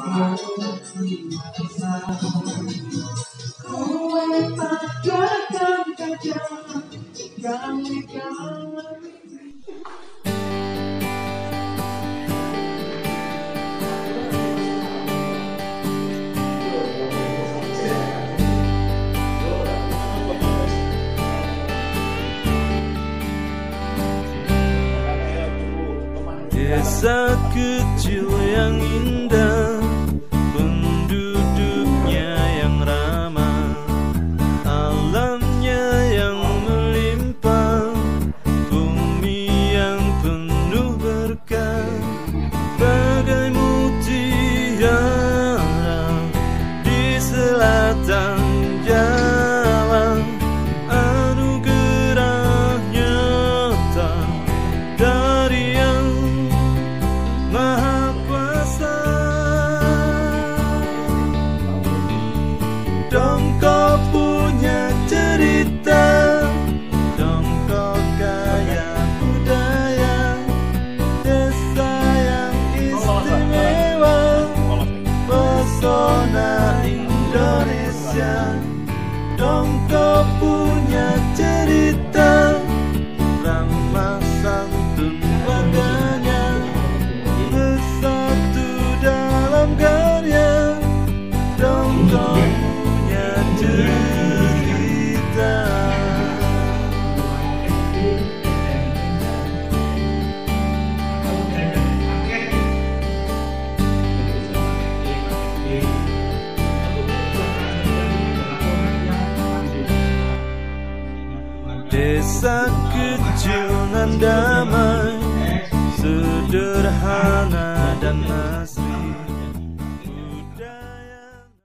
Desa kecil yang indah, penduduknya yang ramah, alamnya yang melimpah, bumi yang penuh berkah, bagai mutiara di selatan Jawa. Anugerah nyata dari Yang Maha Kuasa. Dongko punya cerita, Dongko kaya budaya, desa yang istimewa, pesona Indonesia. Dongko punya cerita, ramah santun warganya, bersatu dalam karya. Dongko punya cerita. Desa kecil nan damai, sederhana dan